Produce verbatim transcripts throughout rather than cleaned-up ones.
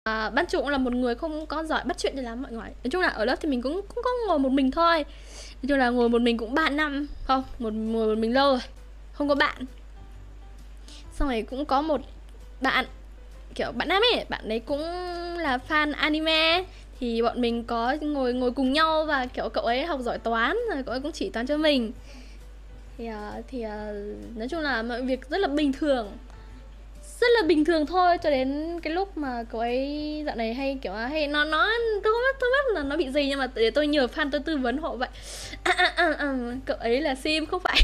À, ban chủ cũng là một người không có giỏi bắt chuyện cho lắm mọi người. Nói chung là ở lớp thì mình cũng, cũng có ngồi một mình thôi. Nói chung là ngồi một mình cũng ba năm. Không, một, ngồi một mình lâu rồi, không có bạn. Xong rồi cũng có một bạn, kiểu bạn nam ấy, bạn đấy cũng là fan anime. Thì bọn mình có ngồi ngồi cùng nhau và kiểu cậu ấy học giỏi toán, rồi cậu ấy cũng chỉ toán cho mình. Thì, uh, thì uh, nói chung là mọi việc rất là bình thường. Rất là bình thường thôi, cho đến cái lúc mà cậu ấy dạo này hay kiểu hay nó nó tôi không biết tôi biết là nó bị gì, nhưng mà để tôi nhờ fan tôi tư vấn hộ vậy. À, à, à, à, cậu ấy là sim không phải.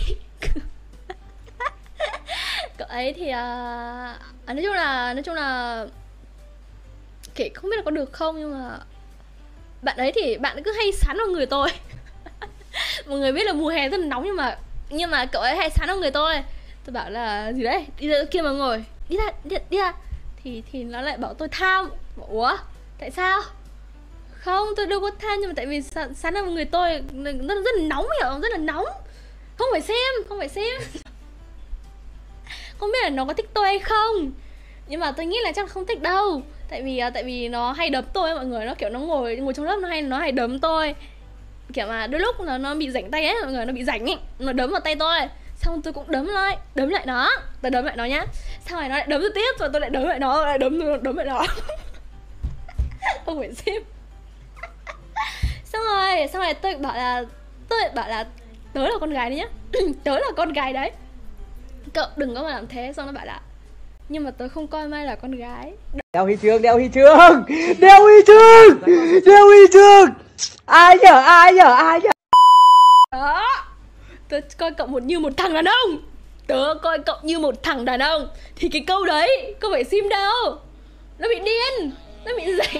Cậu ấy thì uh, à, nói chung là nói chung là kể không biết là có được không, nhưng mà bạn ấy thì bạn cứ hay sán vào người tôi. Mọi người biết là mùa hè rất là nóng, nhưng mà nhưng mà cậu ấy hay sán vào người tôi. Tôi bảo là gì đấy, đi ra kia mà ngồi, đi ra đi, đi ra thì thì nó lại bảo tôi tham. Bảo, ủa tại sao? Không, tôi đâu có tham, nhưng mà tại vì sán vào người tôi rất, rất là nóng, hiểu không? Rất là nóng. Không phải xem, không phải xem. Không biết là nó có thích tôi hay không, nhưng mà tôi nghĩ là chắc là không thích đâu. Tại vì tại vì nó hay đấm tôi mọi người, nó kiểu nó ngồi ngồi trong lớp nó hay nó hay đấm tôi. Kiểu mà đôi lúc là nó bị rảnh tay ấy mọi người, nó bị rảnh ấy, nó đấm vào tay tôi. Xong tôi cũng đấm lại, đấm lại nó, tôi đấm lại nó nhá. Xong rồi nó lại đấm tôi tiếp, rồi tôi lại đấm lại nó, lại đấm đấm lại nó. Không phải xem. Xong rồi, xong rồi tôi bảo là tôi bảo là tớ là con gái đấy nhá. Tớ là con gái đấy, cậu đừng có mà làm thế. Xong nó bảo là nhưng mà tớ không coi Mai là con gái. Đeo huy chương, đeo huy chương, đeo huy chương, đeo huy chương. Ai nhở, ai nhở, ai nhở. Đó, tớ coi cậu một như một thằng đàn ông. Tớ coi cậu như một thằng đàn ông. Thì cái câu đấy không phải sim đâu, nó bị điên, nó bị rảnh.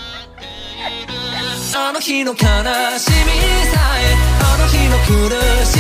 あの日の悲しみさえあの日の苦し